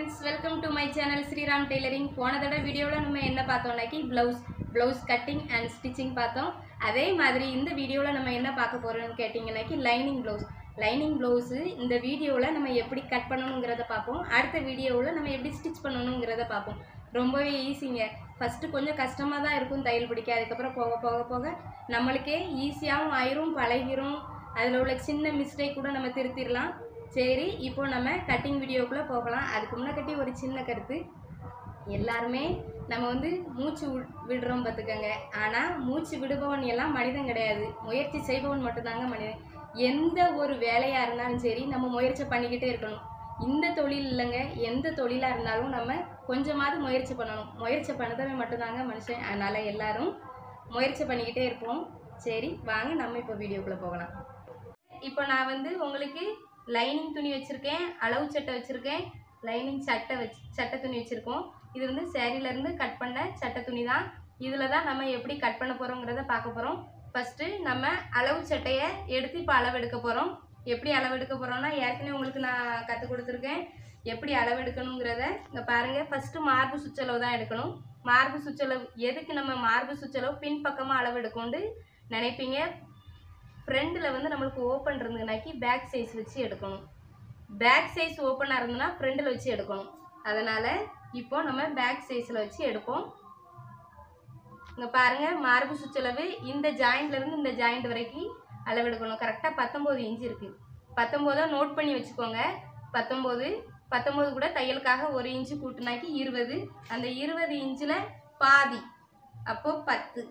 friends, welcome to my channel Sriram Tailoring. போன தடவை வீடியோல நம்ம என்ன பார்த்தோம்னாக்கி blouse cutting and stitching பார்த்தோம். அதே மாதிரி இந்த வீடியோல நம்ம என்ன பார்க்க போறோம்னு கேட்டிங்கனாக்கி லைனிங் blouse இந்த வீடியோல நம்ம எப்படி கட் பண்ணனும்ங்கறத பாப்போம். அடுத்த வீடியோல நம்ம எப்படி ஸ்டிட்ச் பண்ணனும்ங்கறத பாப்போம். ரொம்பவே ஈஸிங்க. ஃபர்ஸ்ட் கொஞ்சம் கஷ்டமா தான் இருக்கும் தையல் பிடிக்க. அதுக்கு அப்புறம் போக நமக்கே ஈஸியாவும் ஆயிரும் பழகிரும். அதுல உள்ள சின்ன மிஸ்டேக் கூட நம்ம திருத்திரலாம். சரி, இப்போ நம்ம கட்டிங் வீடியோக்குள்ள போகலாம். அதுக்கு முன்னாடி ஒரு சின்ன கருத்து, எல்லாருமே நம்ம வந்து மூச்சு விடுறோம் பார்த்துக்கங்க. ஆனால் மூச்சு விடுபவன் எல்லாம் மனிதன் கிடையாது, முயற்சி செய்பவன் மட்டும்தாங்க மனிதன். எந்த ஒரு வேலையாக இருந்தாலும் சரி நம்ம முயற்சி பண்ணிக்கிட்டே இருக்கணும். இந்த தொழில் இல்லைங்க, எந்த தொழிலாக இருந்தாலும் நம்ம கொஞ்சமாவது முயற்சி பண்ணணும். முயற்சி பண்ணதவே மட்டும்தாங்க மனுஷன். அதனால் எல்லாரும் முயற்சி பண்ணிக்கிட்டே இருப்போம். சரி வாங்க நம்ம இப்போ வீடியோக்குள்ளே போகலாம். இப்போ நான் வந்து உங்களுக்கு லைனிங் துணி வச்சுருக்கேன், அளவு சட்டை வச்சுருக்கேன், லைனிங் சட்டை துணி வச்சுருக்கோம். இது வந்து சேரீலேருந்து கட் பண்ண சட்டை துணி தான். இதில் தான் நம்ம எப்படி கட் பண்ண போகிறோங்கிறத பார்க்க போகிறோம். ஃபஸ்ட்டு நம்ம அளவு சட்டையை எடுத்து இப்போ அளவெடுக்க போகிறோம். எப்படி அளவெடுக்க போகிறோம்னா ஏற்கனவே உங்களுக்கு நான் கற்றுக் கொடுத்துருக்கேன் எப்படி அளவெடுக்கணுங்கிறத. இங்கே பாருங்கள், ஃபஸ்ட்டு மார்பு சுற்றளவு தான் எடுக்கணும். மார்பு சுற்றளவு எதுக்கு நம்ம மார்பு சுற்றளவு பின்பக்கமாக அளவெடுக்கணும்னு நினைப்பீங்க. ஃப்ரண்டில் வந்து நம்மளுக்கு ஓப்பன் இருந்ததுனாக்கி பேக் சைஸ் வச்சு எடுக்கணும். பேக் சைஸ் ஓப்பனாக இருந்ததுன்னா ஃப்ரண்டில் வச்சு எடுக்கணும். அதனால் இப்போ நம்ம பேக் சைஸில் வச்சு எடுப்போம். இங்கே பாருங்கள், மார்பு சுற்றளவு இந்த ஜாயிண்ட்லேருந்து இந்த ஜாயிண்ட் வரைக்கும் அளவெடுக்கணும். கரெக்டாக 19 இன்ச்சு இருக்குது. 19 நோட் பண்ணி வச்சுக்கோங்க. 19 கூட தையலுக்காக 1 இன்ச்சு கூட்டினாக்கி 20. அந்த 20 இன்ச்சில் பாதி, அப்போது 10.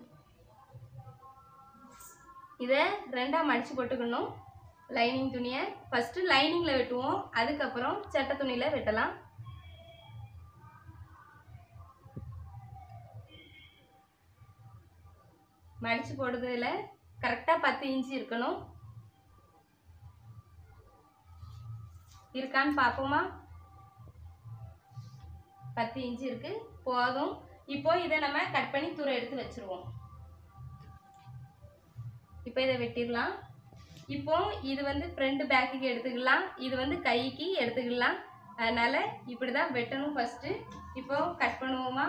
இதை ரெண்டாக மடித்து போட்டுக்கணும். லைனிங் துணியை ஃபஸ்ட்டு லைனிங்கில் வெட்டுவோம், அதுக்கப்புறம் சட்டை துணியில் வெட்டலாம். மடித்து போடுறதுல கரெக்டாக 10 இன்ச்சு இருக்கணும். இருக்கான்னு பார்ப்போமா? 10 இன்ச்சு இருக்குது, போதும். இப்போ இதை நம்ம கட் பண்ணி தூர எடுத்து வச்சுருவோம். இப்போ இதை வெட்டிடலாம். இப்போ இது வந்து ஃப்ரண்ட் பேக்குக்கு எடுத்துக்கலாம், இது வந்து கைக்கு எடுத்துக்கலாம். அதனால் இப்படி தான் வெட்டணும் ஃபஸ்ட்டு. இப்போ கட் பண்ணுவோமா?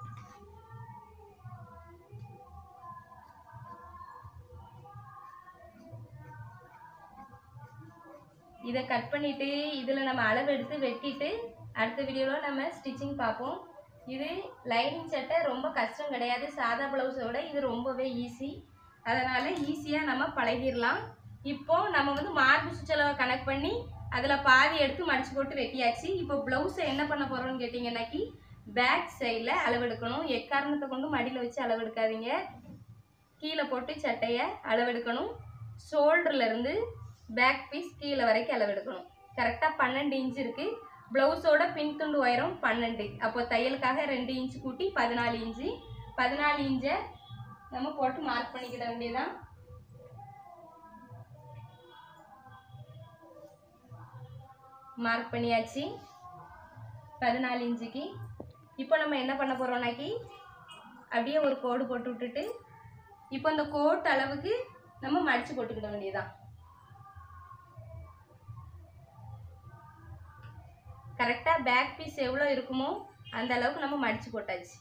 இதை கட் பண்ணிவிட்டு இதில் நம்ம அளவு எடுத்து வெட்டிட்டு அடுத்த வீடியோவில் நம்ம ஸ்டிச்சிங் பார்ப்போம். இது லைனிங் சட்டை ரொம்ப கஷ்டம் கிடையாது, சாதா ப்ளவுஸோட இது ரொம்பவே ஈஸி. அதனால் ஈஸியாக நம்ம பழகிடலாம். இப்போது நம்ம வந்து மார்பு சுற்றளவை கனெக்ட் பண்ணி அதில் பாதி எடுத்து மடித்து போட்டு வெட்டியாச்சு. இப்போ ப்ளவுஸை என்ன பண்ண போகிறோம்னு கேட்டிங்கன்னாக்கி பேக் சைடில் அளவெடுக்கணும். எக்காரணத்தை கொண்டு மடியில் வச்சு அளவெடுக்காதீங்க. கீழே போட்டு சட்டையை அளவெடுக்கணும். ஷோல்டர்லேருந்து பேக் பீஸ் கீழே வரைக்கும் அளவெடுக்கணும். கரெக்டாக 12 இன்ச்சு இருக்குது. ப்ளவுஸோட பின்துண்டு உயரம் 12. அப்போ தையலுக்காக 2 இன்ச்சு கூட்டி 14 இன்ச்சு. 14 இன்ச்சை நம்ம போட்டு மார்க் பண்ணிக்கிட வேண்டியதான். மார்க் பண்ணியாச்சு 14 இன்ச்சுக்கு. இப்போ நம்ம என்ன பண்ண போகிறோம்னாக்கி அப்படியே ஒரு கோடு போட்டு விட்டுட்டு இப்போ இந்த கோட் அளவுக்கு நம்ம மடித்து போட்டுக்கிட வேண்டியதான். கரெக்டாக பேக் பீஸ் எவ்வளோ இருக்குமோ அந்த அளவுக்கு நம்ம மடித்து போட்டாச்சு.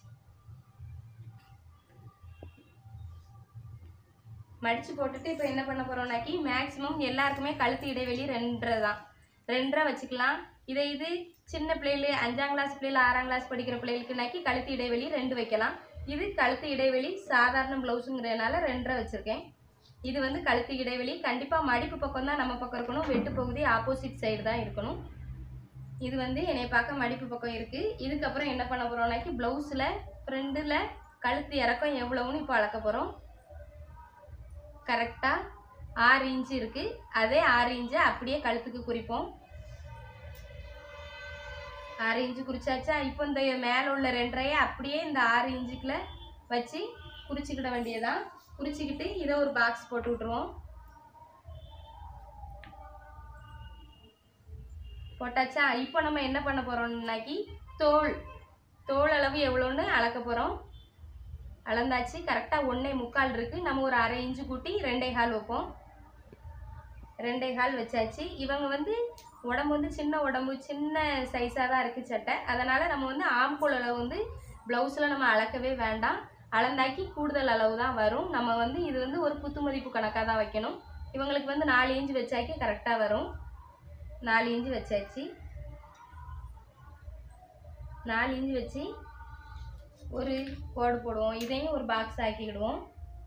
மடித்து போட்டுட்டு இப்போ என்ன பண்ண போகிறோம்னாக்கி மேக்ஸிமம் எல்லாருக்குமே கழுத்து இடைவெளி 2.5 தான். 2.5 வச்சுக்கலாம். இது சின்ன பிள்ளைகள் 5ஆம் கிளாஸ் பிள்ளைகள் 6ஆம் கிளாஸ் படிக்கிற பிள்ளைகளுக்குனாக்கி கழுத்து இடைவெளி 2 வைக்கலாம். இது கழுத்து இடைவெளி சாதாரண ப்ளவுஸுங்கிறதுனால 2.5 வச்சுருக்கேன். இது வந்து கழுத்து இடைவெளி. கண்டிப்பாக மடிப்பு பக்கம் தான் நம்ம பக்கம் இருக்கணும், வெட்டு பகுதி ஆப்போசிட் சைடு தான் இருக்கணும். இது வந்து என்னை பார்க்க மடிப்பு பக்கம் இருக்குது. இதுக்கப்புறம் என்ன பண்ண போகிறோம்னாக்கி ப்ளவுஸில் ஃப்ரண்டில் கழுத்து இறக்கம் எவ்வளோன்னு இப்போ அளக்க போகிறோம். கரெக்டாக 6 இன்ச்சு இருக்குது. அதே 6 இன்ச்சை அப்படியே கழுத்துக்கு குறிப்போம். 6 இன்ச்சு குறிச்சாச்சா? இப்போ இந்த மேலே உள்ள 2.5 அப்படியே இந்த 6 இன்ச்சுக்குள்ள வச்சு குறிச்சிக்கிட வேண்டியதான். குறிச்சிக்கிட்டு இதை ஒரு பாக்ஸ் போட்டு விட்ருவோம். போட்டாச்சா? இப்போ நம்ம என்ன பண்ண போகிறோம்னாக்கி தோல் அளவு எவ்வளோன்னு அளக்க போகிறோம். அளந்தாச்சு. கரெக்டாக 1.25 இருக்குது. நம்ம ஒரு அரை இன்ச்சு கூட்டி 2.25 வைப்போம். 2.25 வச்சாச்சு. இவங்க வந்து உடம்பு வந்து சின்ன உடம்பு, சின்ன சைஸாக தான் இருக்குது சட்டை. அதனால் நம்ம வந்து ஆம்கோல் அளவு வந்து ப்ளவுஸில் நம்ம அளக்கவே வேண்டாம். அளந்தாக்கி கூடுதல் அளவு தான் வரும். நம்ம வந்து இது வந்து ஒரு குத்து மதிப்பு கணக்காக தான் வைக்கணும். இவங்களுக்கு வந்து 4 இன்ச்சு வச்சாக்கி கரெக்டாக வரும். 4 இன்ச்சு வச்சாச்சு. 4 இன்ச்சு வச்சு ஒரு கோடு போடுவோம். இதையும் ஒரு பாக்ஸ் ஆக்கிக்கிடுவோம்.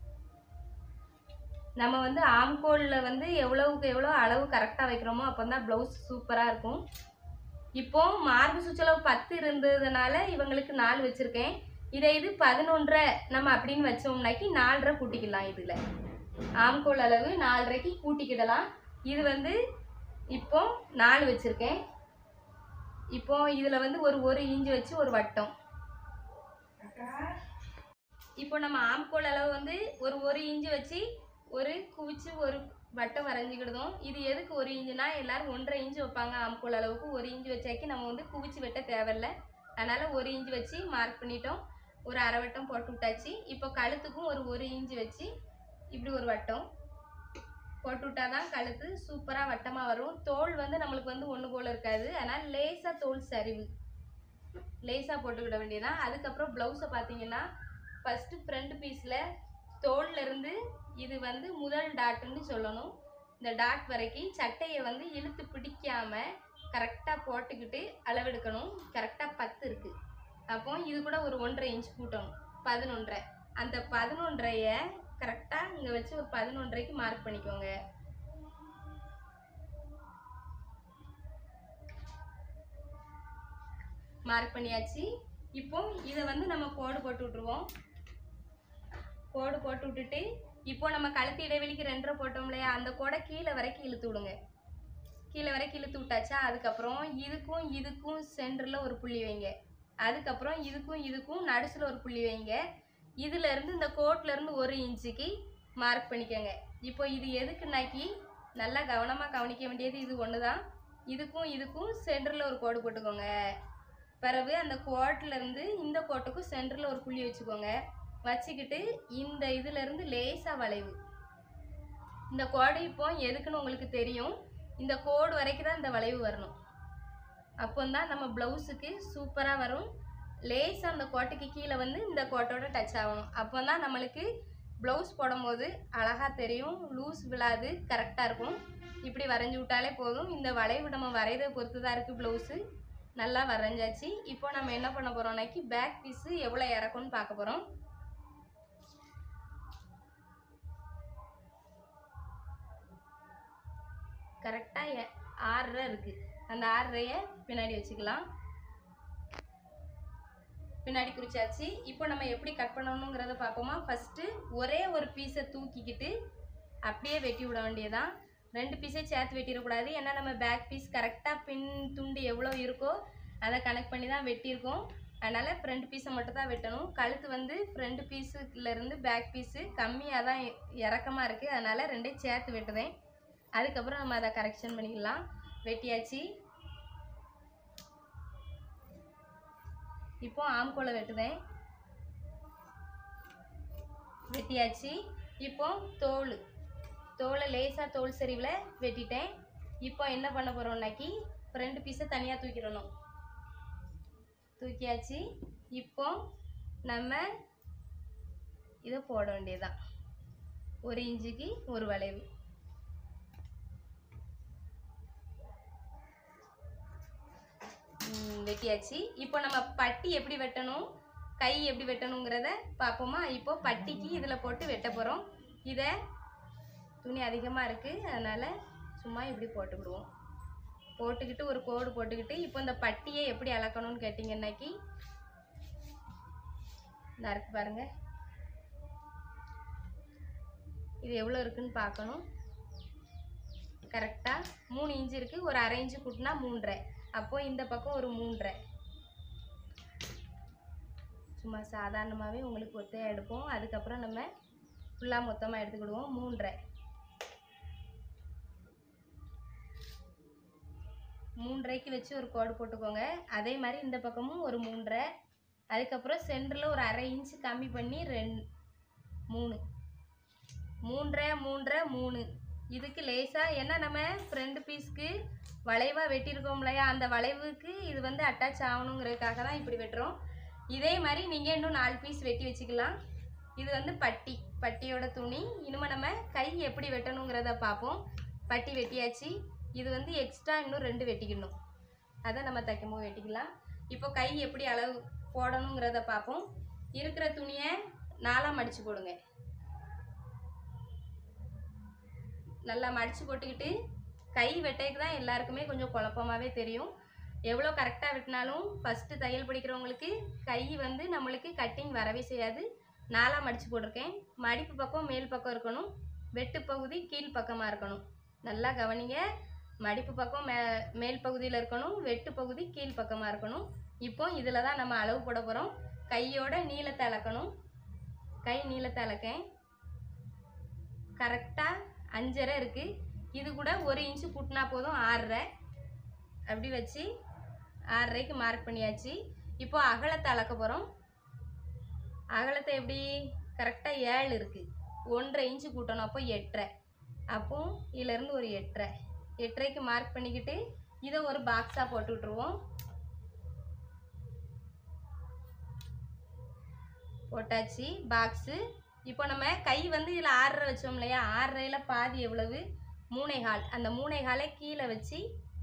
நம்ம வந்து ஆம்கோலில் வந்து எவ்வளவுக்கு எவ்வளோ அளவு கரெக்டாக வைக்கிறோமோ அப்போ தான் ப்ளவுஸ் சூப்பராக இருக்கும். இப்போ மார்பு சுற்றளவு 10 இருந்ததுனால இவங்களுக்கு 4 வச்சுருக்கேன். இதை இது 11.5 நம்ம அப்படின்னு வச்சோம்னாக்கி 4.5 கூட்டிக்கலாம். இதில் ஆம்கோல் அளவு 4.5க்கு கூட்டிக்கிடலாம். இது வந்து இப்போ 4 வச்சுருக்கேன். இப்போ இதில் வந்து ஒரு இன்ச்சு வச்சு ஒரு வட்டம். இப்போ நம்ம ஆம்கோல் அளவு வந்து ஒரு இன்ச்சு வச்சு ஒரு குவிச்சு ஒரு வட்டம் வரைஞ்சிக்கிடுதோம். இது எதுக்கு 1 இன்ச்சுனா எல்லோரும் 1.5 இன்ச்சு வைப்பாங்க. ஆம்கோல் அளவுக்கு 1 இன்ச்சு வச்சாக்கி நம்ம வந்து குவிச்சு வெட்ட தேவையில்லை. அதனால் 1 இன்ச்சு வச்சு மார்க் பண்ணிட்டோம். ஒரு அரை வட்டம் போட்டு விட்டாச்சு. இப்போ கழுத்துக்கும் ஒரு இன்ச்சு வச்சு இப்படி ஒரு வட்டம் போட்டு விட்டா தான் கழுத்து சூப்பராக வட்டமாக வரும். தோல் வந்து நம்மளுக்கு வந்து ஒன்று போல் இருக்காது. அதனால் லேசாக தோல் சரிவு லேசாக போட்டுக்கிட வேண்டியதான். அதுக்கப்புறம் ப்ளவுஸை பார்த்தீங்கன்னா ஃபஸ்ட்டு ஃப்ரண்ட் பீஸில் தோல்லேருந்து இது வந்து முதல் டாட்டுன்னு சொல்லணும். இந்த டாட் வரைக்கும் சட்டையை வந்து இழுத்து பிடிக்காமல் கரெக்டாக போட்டுக்கிட்டு அளவெடுக்கணும். கரெக்டாக 10 இருக்குது. அப்போ இது கூட ஒரு 1.5 இன்ச் கூட்டணும். 11.5. அந்த 11.5யை கரெக்டாக இங்கே வச்சு ஒரு 11.5க்கு மார்க் பண்ணிக்கோங்க. மார்க் பண்ணியாச்சு. இப்போ இதை வந்து நம்ம கோடு போட்டு விட்ருவோம். கோடு போட்டு விட்டுட்டு இப்போ நம்ம கழுத்து இடைவெளிக்கு 2.5 போட்டோம் இல்லையா, அந்த கோடை கீழே வரைக்கும் இழுத்து விடுங்க. கீழே வரைக்கும் இழுத்து விட்டாச்சா, அதுக்கப்புறம் இதுக்கும் இதுக்கும் சென்டரில் ஒரு புள்ளி வைங்க. அதுக்கப்புறம் இதுக்கும் நடுசில் ஒரு புள்ளி வைங்க. இதிலேருந்து இந்த கோட்லேருந்து 1 இன்ச்சுக்கு மார்க் பண்ணிக்கோங்க. இப்போ இது எதுக்குன்னாக்கி நல்லா கவனமாக கவனிக்க வேண்டியது இது ஒன்று தான். இதுக்கும் சென்டரில் ஒரு கோடு போட்டுக்கோங்க. பிறகு அந்த கோட்டிலேருந்து இந்த கோட்டுக்கும் சென்டரில் ஒரு புள்ளி வச்சுக்கோங்க. வச்சுக்கிட்டு இந்த இதிலேருந்து லேசாக வளைவு. இந்த கோடு இப்போ எதுக்குன்னு உங்களுக்கு தெரியும். இந்த கோடு வரைக்கும் தான் இந்த வளைவு வரணும். அப்போ தான் நம்ம ப்ளவுஸுக்கு சூப்பராக வரும். லேசாக அந்த கோட்டுக்கு கீழே வந்து இந்த கோட்டோட டச் ஆகணும். அப்போ தான் நம்மளுக்கு ப்ளவுஸ் போடும்போது அழகாக தெரியும். லூஸ் விழாது, கரெக்டாக இருக்கும். இப்படி வரைஞ்சி விட்டாலே போதும். இந்த வளைவு நம்ம வரைகிறத பொறுத்து தான் இருக்குது. ப்ளவுஸு நல்லா வரைஞ்சாச்சு. இப்போ நம்ம என்ன பண்ண போகிறோம்னாக்கி பேக் பீஸு எவ்வளோ இறக்கும்னு பார்க்க போகிறோம். கரெக்டாக 6.5 இருக்குது. அந்த 6.5யை பின்னாடி வச்சுக்கலாம். பின்னாடி குறிச்சாச்சு. இப்போ நம்ம எப்படி கட் பண்ணணுங்கிறத பார்ப்போமா. ஃபஸ்ட்டு ஒரே ஒரு பீஸை தூக்கிக்கிட்டு அப்படியே வெட்டி விட வேண்டியதான். 2 பீஸை சேர்த்து வெட்டிடக்கூடாது. ஏன்னா நம்ம பேக் பீஸ் கரெக்டாக பின் துண்டு எவ்வளோ இருக்கோ அதை கனெக்ட் பண்ணி தான் வெட்டியிருக்கோம். அதனால் ஃப்ரண்ட் பீஸை மட்டும் தான் வெட்டணும். கழுத்து வந்து ஃப்ரண்ட் பீஸுலேருந்து பேக் பீஸு கம்மியாக தான் இறக்கமாக இருக்குது. அதனால் 2ஐயும் சேர்த்து வெட்டுவேன். அதுக்கப்புறம் நம்ம அதை கரெக்ஷன் பண்ணிக்கலாம். வெட்டியாச்சு. இப்போ ஆம்கோலை வெட்டுதேன். வெட்டியாச்சு. இப்போ தோலை லேசாக தோல் சரிவில் வெட்டிட்டேன். இப்போ என்ன பண்ண போகிறோம்னாக்கி ஃப்ரண்ட் பீஸை தனியாக தூக்கிடணும். தூக்கியாச்சு. இப்போ நம்ம இதை போட வேண்டியதுதான். 1 இன்ச்சுக்கு ஒரு வளைவு. வெட்டியாச்சு. இப்போ நம்ம பட்டி எப்படி வெட்டணும், கை எப்படி வெட்டணுங்கிறத பார்ப்போமா. இப்போ பட்டிக்கு இதில் போட்டு வெட்ட போகிறோம். இதை துணி அதிகமாக இருக்குது, அதனால் சும்மா இப்படி போட்டுக்கிடுவோம். போட்டுக்கிட்டு ஒரு கோடு போட்டுக்கிட்டு இப்போ இந்த பட்டியை எப்படி அளக்கணும்னு கேட்டிங்கன்னாக்கி இந்த இருக்கு பாருங்கள். இது எவ்வளோ இருக்குன்னு பார்க்கணும். கரெக்டாக 3 இன்ச்சு இருக்குது. ஒரு அரை இன்ச்சு கூட்டினா 3.5. அப்போது இந்த பக்கம் ஒரு 3.5. சும்மா சாதாரணமாகவே உங்களுக்கு ஒத்தையாக எடுப்போம். அதுக்கப்புறம் நம்ம ஃபுல்லாக மொத்தமாக எடுத்துக்கிடுவோம். 3.5 3.5க்கு வச்சு ஒரு கோடு போட்டுக்கோங்க. அதே மாதிரி இந்த பக்கமும் ஒரு 3.5. அதுக்கப்புறம் சென்டரில் ஒரு அரை இன்ச்சு கம்மி பண்ணி 3 3.5 3.5 3. இதுக்கு லேசாக ஏன்னா நம்ம ஃப்ரண்ட் பீஸ்க்கு வளைவாக வெட்டியிருக்கோம் இல்லையா, அந்த வளைவுக்கு இது வந்து அட்டாச் ஆகணுங்கிறதுக்காக தான் இப்படி வெட்டுறோம். இதே மாதிரி நீங்கள் இன்னும் 4 பீஸ் வெட்டி வச்சுக்கலாம். இது வந்து பட்டியோட துணி. இனிமேல் நம்ம கை எப்படி வெட்டணுங்கிறத பார்ப்போம். பட்டி வெட்டியாச்சு. இது வந்து எக்ஸ்ட்ரா இன்னும் 2 வெட்டிக்கணும். அதை நம்ம தைக்கும்போது வெட்டிக்கலாம். இப்போ கை எப்படி அளவு போடணுங்கிறத பார்ப்போம். இருக்கிற துணியை 4ஆக மடித்து போடுங்க. நல்லா மடித்து போட்டுக்கிட்டு கை வெட்டைக்கு தான் எல்லாருக்குமே கொஞ்சம் குழப்பமாகவே தெரியும். எவ்வளோ கரெக்டாக வெட்டினாலும் ஃபஸ்ட்டு தையல் படிக்கிறவங்களுக்கு கை வந்து நம்மளுக்கு கட்டிங் வரவே செய்யாது. 4ஆக மடித்து போட்டிருக்கேன். மடிப்பு பக்கம் மேல் பக்கம் இருக்கணும், வெட்டு பகுதி கீழ் பக்கமாக இருக்கணும். நல்லா கவனிங்க. மடிப்பு பக்கம் மேல் பகுதியில் இருக்கணும், வெட்டு பகுதி கீழ் பக்கமாக இருக்கணும். இப்போ இதில் தான் நம்ம அளவு போட போகிறோம். கையோட நீளத்தை அளக்கணும். கை நீளத்தை அளக்கேன். கரெக்டாக 5.5 இருக்குது. இது கூட 1 இன்ச்சு கூட்டினா போதும், 6.5. அப்படி வச்சு 6.5க்கு மார்க் பண்ணியாச்சு. இப்போ அகலத்தை அளக்க போகிறோம். அகலத்தை எப்படி கரெக்டாக 7 இருக்குது, 1.5 இன்ச்சு கூட்டணும். அப்போ 8.5. அப்போ இதிலேருந்து ஒரு 8.5. 8.5க்கு மார்க் பண்ணிக்கிட்டு இதை ஒரு பாக்ஸாக போட்டு விட்ருவோம். போட்டாச்சு பாக்ஸு. இப்போ நம்ம கை வந்து இதில் 6.5 வச்சோம் இல்லையா, 6.5ல பாதி எவ்வளவு 3.25. அந்த 3.25 கீழே வச்சு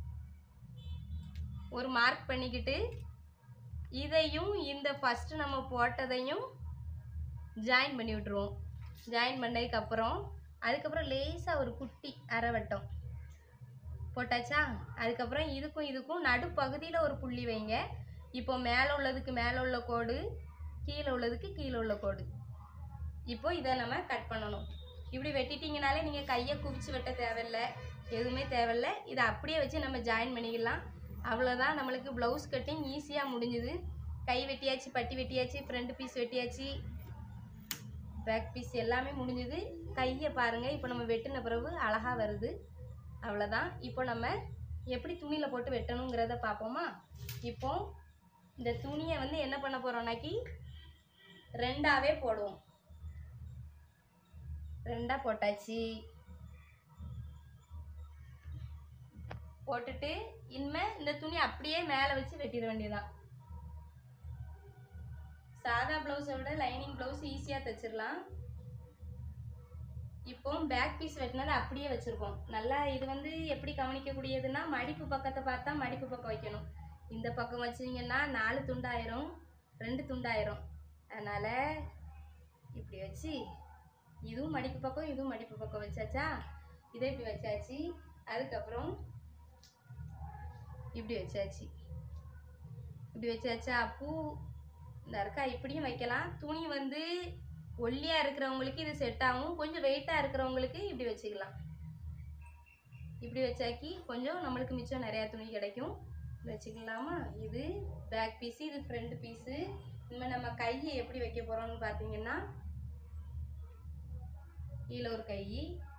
ஒரு மார்க் பண்ணிக்கிட்டு இதையும் இந்த ஃபஸ்ட்டு நம்ம போட்டதையும் ஜாயின் பண்ணி விட்ருவோம். ஜாயின் பண்ணதுக்கப்புறம் அதுக்கப்புறம் லேசாக ஒரு குட்டி அரை வட்டம் போட்டாச்சா. அதுக்கப்புறம் இதுக்கும் நடுப்பகுதியில் ஒரு புள்ளி வைங்க. இப்போ மேலே உள்ளதுக்கு மேலே உள்ள கோடு, கீழே உள்ளதுக்கு கீழே உள்ள கோடு. இப்போ இதை நம்ம கட் பண்ணணும். இப்படி வெட்டிட்டிங்கனாலே நீங்கள் கையை குவிச்சு வெட்ட தேவையில்லை, எதுவுமே தேவையில்லை. இதை அப்படியே வச்சு நம்ம ஜாயின் பண்ணிக்கலாம். அவ்வளோதான், நம்மளுக்கு ப்ளவுஸ் கட்டிங் ஈஸியாக முடிஞ்சுது. கை வெட்டியாச்சு, பட்டி வெட்டியாச்சு, ஃப்ரண்ட் பீஸ் வெட்டியாச்சு, பேக் பீஸ் எல்லாமே முடிஞ்சுது. கையை பாருங்கள், இப்போ நம்ம வெட்டின பிறகு அழகாக வருது. அவ்வளோதான். இப்போ நம்ம எப்படி துணியில் போட்டு வெட்டணுங்கிறத பார்ப்போமா. இப்போ இந்த துணியை வந்து என்ன பண்ண போகிறோம்னாக்கி 2ஆகவே போடுவோம். 2ஆக போட்டாச்சு. போட்டுட்டு இனிமேல் இந்த துணி அப்படியே மேலே வச்சு வெட்டிட வேண்டியதுதான். சாதா ப்ளவுஸை விட லைனிங் ப்ளவுஸ் ஈஸியாக தைச்சிடலாம். இப்போ பேக் பீஸ் வெட்டினதை அப்படியே வச்சுருக்கோம். நல்லா இது வந்து எப்படி கவனிக்கக்கூடியதுன்னா, மடிப்பு பக்கத்தை பார்த்தா மடிப்பு பக்கம் வைக்கணும். இந்த பக்கம் வச்சிங்கன்னா 4 துண்டாயிரும், 2 துண்டாயிரும். அதனால் இப்படி வச்சு இதுவும் மடிப்பு பக்கம் இதுவும் மடிப்பு பக்கம் வச்சாச்சா. இதை இப்படி வச்சாச்சு. அதுக்கப்புறம் இப்படி வச்சாச்சு. இப்படி வச்சாச்சா. பூ இந்த இருக்கா இப்படியும் வைக்கலாம். துணி வந்து ஒல்லியாக இருக்கிறவங்களுக்கு இது செட் ஆகும். கொஞ்சம் வெயிட்டாக இருக்கிறவங்களுக்கு இப்படி வச்சுக்கலாம். இப்படி வச்சாக்கி கொஞ்சம் நம்மளுக்கு மிச்சம் நிறையா துணி கிடைக்கும். வச்சுக்கலாமா. இது பேக் பீஸு, இது ஃப்ரண்ட் பீஸு. இனிமேல் நம்ம கையை எப்படி வைக்க போகிறோம்னு பார்த்தீங்கன்னா, இதில் ஒரு கை,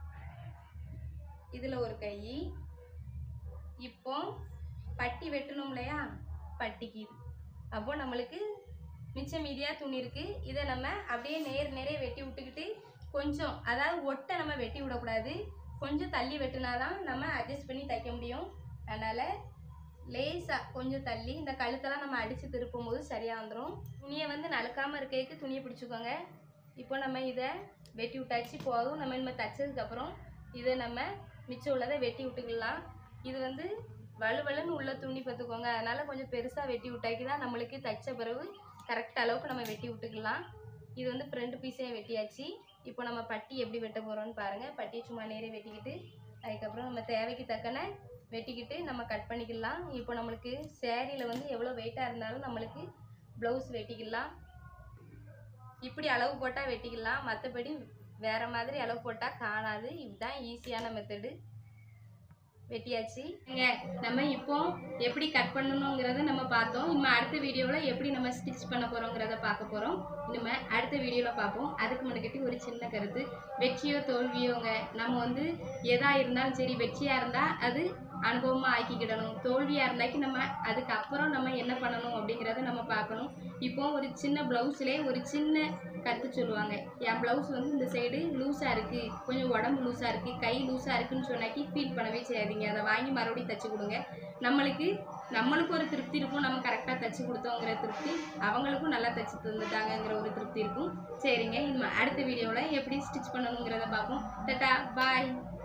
இதில் ஒரு கை. இப்போ பட்டி வெட்டணும் இல்லையா, பட்டிக்கு இது. அப்போ நம்மளுக்கு மிச்சம் மீதியாக துணி இருக்குது. இதை நம்ம அப்படியே நேர வெட்டி விட்டுக்கிட்டு கொஞ்சம், அதாவது ஒட்டை நம்ம வெட்டி விடக்கூடாது, கொஞ்சம் தள்ளி வெட்டினா தான் நம்ம அட்ஜஸ்ட் பண்ணி தைக்க முடியும். அதனால் லேசாக கொஞ்சம் தள்ளி இந்த கழுத்தெல்லாம் நம்ம அடித்து திருப்பும் போது சரியாக வந்துடும். துணியை வந்து நழுக்காமல் இருக்கிறதுக்கு துணியை பிடிச்சிக்கோங்க. இப்போ நம்ம இதை வெட்டி விட்டாச்சு போதும். நம்ம இனிமேல் தைச்சதுக்கப்புறம் இதை நம்ம மிச்சம் உள்ளதை வெட்டி விட்டுக்கலாம். இது வந்து வலுவலுன்னு உள்ள துணி பார்த்துக்கோங்க. அதனால் கொஞ்சம் பெருசாக வெட்டி விட்டாக்கி தான் நம்மளுக்கு தைச்ச பிறகு கரெக்ட் அளவுக்கு நம்ம வெட்டி விட்டுக்கலாம். இது வந்து ஃப்ரண்ட் பீஸே வெட்டியாச்சு. இப்போ நம்ம பட்டி எப்படி வெட்ட போகிறோம்னு பாருங்கள். பட்டியை சும்மா நேரே வெட்டிக்கிட்டு அதுக்கப்புறம் நம்ம தேவைக்கு தக்கன வெட்டிக்கிட்டு நம்ம கட் பண்ணிக்கலாம். இப்போ நம்மளுக்கு சேரீயில் வந்து எவ்வளோ வெயிட்டாக இருந்தாலும் நம்மளுக்கு ப்ளவுஸ் வெட்டிக்கலாம். இப்படி அளவு போட்டால் வெட்டிக்கலாம், மற்றபடி வேறு மாதிரி அளவு போட்டால் காணாது. இதுதான் ஈஸியான மெத்தடு. வெட்டியாச்சு. நம்ம இப்போ எப்படி கட் பண்ணணுங்கிறத நம்ம பார்த்தோம். இனிமேல் அடுத்த வீடியோவில் எப்படி நம்ம ஸ்டிச் பண்ண போகிறோங்கிறத பார்க்க போகிறோம். இனிமேல் அடுத்த வீடியோவில் பார்ப்போம். அதுக்கு முன்னாடி ஒரு சின்ன கருத்து, வெற்றியோ தோல்வியோங்க, நம்ம வந்து எதாக இருந்தாலும் சரி, வெற்றியாக இருந்தால் அது அனுபவமாக ஆக்கிக்கிடணும், தோல்வியாக இருந்தாக்கி நம்ம அதுக்கப்புறம் நம்ம என்ன பண்ணணும் அப்படிங்கிறத நம்ம பார்க்கணும். இப்போ ஒரு சின்ன ப்ளவுஸ்லேயே ஒரு சின்ன கற்று சொல்லுவாங்க. என் ப்ளவுஸ் வந்து இந்த சைடு லூஸாக இருக்குது, கொஞ்சம் உடம்பு லூஸாக இருக்குது, கை லூஸாக இருக்குதுன்னு சொன்னாக்கி ஃபீல் பண்ணவே செய்யாதீங்க. அதை வாங்கி மறுபடியும் தைச்சி கொடுங்க. நம்மளுக்கு ஒரு திருப்தி இருக்கும், நம்ம கரெக்டாக தைச்சி கொடுத்தோங்கிற திருப்தி, அவங்களுக்கும் நல்லா தைச்சி தந்துட்டாங்கங்கிற ஒரு திருப்தி இருக்கும். சரிங்க, அடுத்த வீடியோவில் எப்படி ஸ்டிச் பண்ணணுங்கிறத பார்ப்போம். டாடா, பாய்.